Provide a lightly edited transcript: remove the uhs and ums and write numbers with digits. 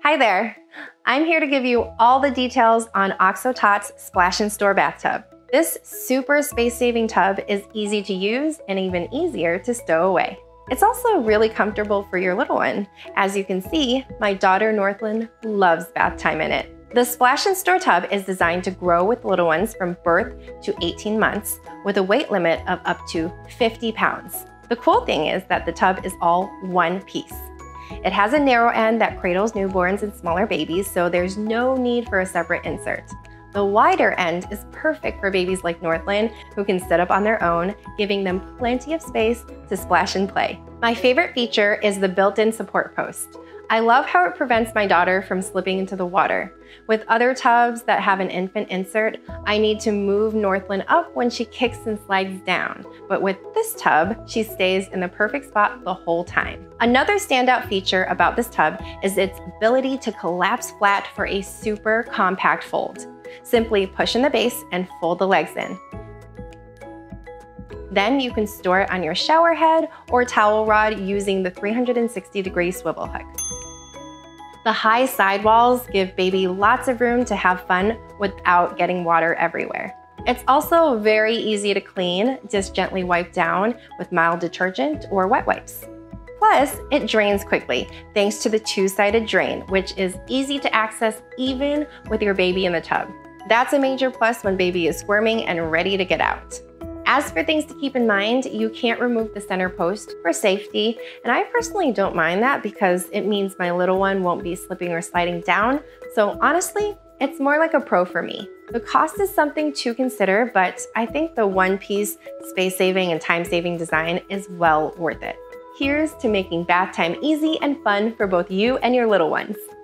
Hi there. I'm here to give you all the details on OXO Tot's Splash and Store bathtub. This super space-saving tub is easy to use and even easier to stow away. It's also really comfortable for your little one. As you can see, my daughter Northland loves bath time in it. The Splash and Store tub is designed to grow with little ones from birth to 18 months with a weight limit of up to 50 pounds. The cool thing is that the tub is all one piece. It has a narrow end that cradles newborns and smaller babies, so there's no need for a separate insert. The wider end is perfect for babies like Northland who can sit up on their own, giving them plenty of space to splash and play. My favorite feature is the built-in support post. I love how it prevents my daughter from slipping into the water. With other tubs that have an infant insert, I need to move Northland up when she kicks and slides down. But with this tub, she stays in the perfect spot the whole time. Another standout feature about this tub is its ability to collapse flat for a super compact fold. Simply push in the base and fold the legs in. Then you can store it on your shower head or towel rod using the 360-degree swivel hook. The high sidewalls give baby lots of room to have fun without getting water everywhere. It's also very easy to clean, just gently wipe down with mild detergent or wet wipes. Plus, it drains quickly thanks to the two-sided drain, which is easy to access even with your baby in the tub. That's a major plus when baby is squirming and ready to get out. As for things to keep in mind, you can't remove the center post for safety, and I personally don't mind that because it means my little one won't be slipping or sliding down, so honestly, it's more like a pro for me. The cost is something to consider, but I think the one-piece space-saving and time-saving design is well worth it. Here's to making bath time easy and fun for both you and your little ones.